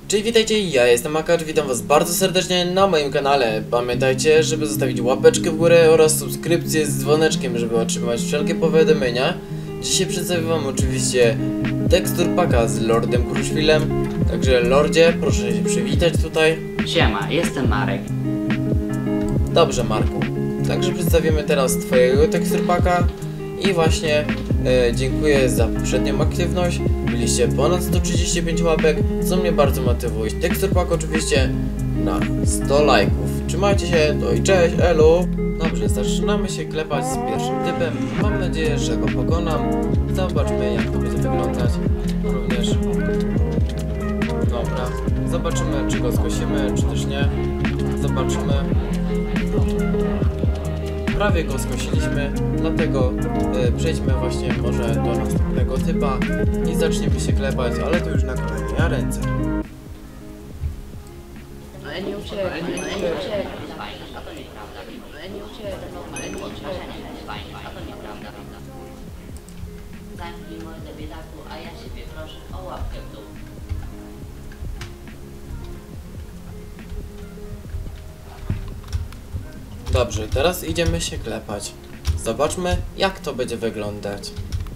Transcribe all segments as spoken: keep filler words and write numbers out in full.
Cześć, witajcie, ja jestem Makacz, witam was bardzo serdecznie na moim kanale. Pamiętajcie, żeby zostawić łapeczkę w górę oraz subskrypcję z dzwoneczkiem, żeby otrzymać wszelkie powiadomienia. Dzisiaj przedstawię wam oczywiście tekstur packa z Lordem Kruszwilem. Także Lordzie, proszę się przywitać tutaj. Siema, jestem Marek. Dobrze, Marku. Także przedstawimy teraz twojego tekstur packa. I właśnie e, dziękuję za poprzednią aktywność. Byliście ponad sto trzydzieści pięć łapek, co mnie bardzo motywuje. Tekstur pack oczywiście na sto lajków. Trzymajcie się, to i cześć, elu! Dobrze, zaczynamy się klepać z pierwszym typem. Mam nadzieję, że go pokonam. Zobaczmy, jak to będzie wyglądać. Również. Dobra, zobaczymy, czy go skosimy, czy też nie. Zobaczymy. Prawie go skosiliśmy, dlatego y, przejdźmy właśnie może do następnego typa i zaczniemy się klepać, ale to już na kolejnej ręce. No ja nie uciekam, no ja nie uciekam. A to nieprawda. No ja nie uciekam, no ja nie uciekam. A to nieprawda. Zamknij mordę, biedaku, a ja ciebie proszę o łapkę w dół. Dobrze, teraz idziemy się klepać. Zobaczmy, jak to będzie wyglądać.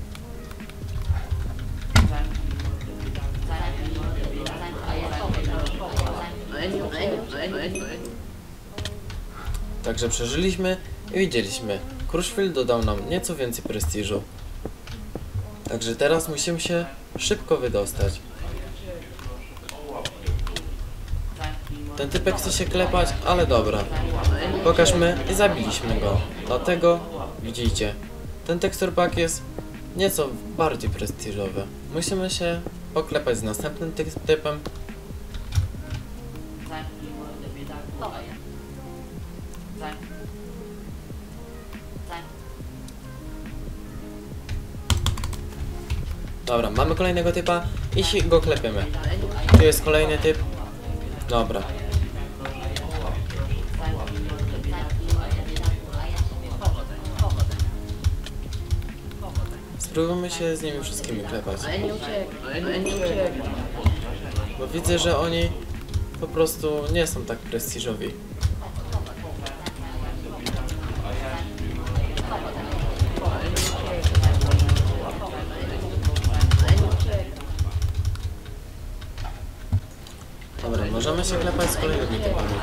Także przeżyliśmy i widzieliśmy. Kruszwil dodał nam nieco więcej prestiżu. Także teraz musimy się szybko wydostać. Ten typek chce się klepać, ale dobra. Pokażmy i zabiliśmy go. Dlatego, widzicie, ten tekstur pack jest nieco bardziej prestiżowy. Musimy się poklepać z następnym ty typem. Dobra, mamy kolejnego typa i się go klepiemy. Tu jest kolejny typ. Dobra. Spróbujmy się z nimi wszystkimi klepać. Bo widzę, że oni po prostu nie są tak prestiżowi. Dobra, możemy się klepać z kolejnymi typami.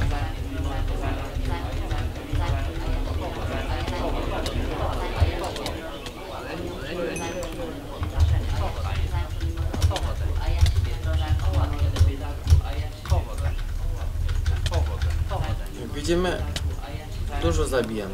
Jak widzimy, dużo zabijamy.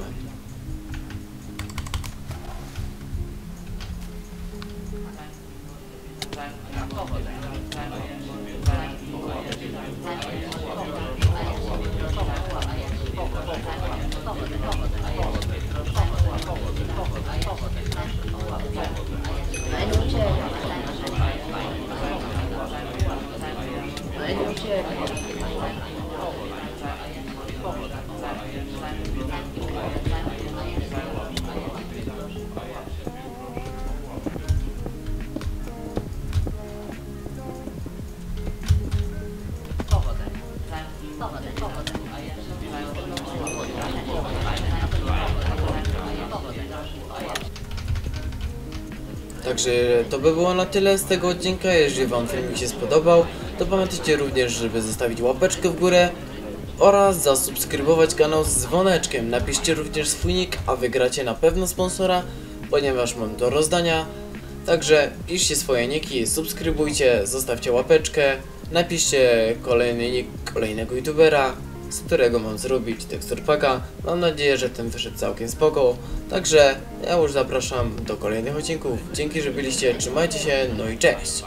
Także to by było na tyle z tego odcinka. Jeżeli wam filmik się spodobał, to pamiętajcie również, żeby zostawić łapeczkę w górę oraz zasubskrybować kanał z dzwoneczkiem. Napiszcie również swój nick, a wygracie na pewno sponsora, ponieważ mam do rozdania. Także piszcie swoje nicki, subskrybujcie, zostawcie łapeczkę, napiszcie kolejny nick kolejnego youtubera, z którego mam zrobić tekstur packa. Mam nadzieję, że ten wyszedł całkiem spoko. Także ja już zapraszam do kolejnych odcinków. Dzięki, że byliście, trzymajcie się, no i cześć!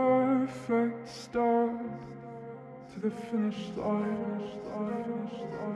To the finish line.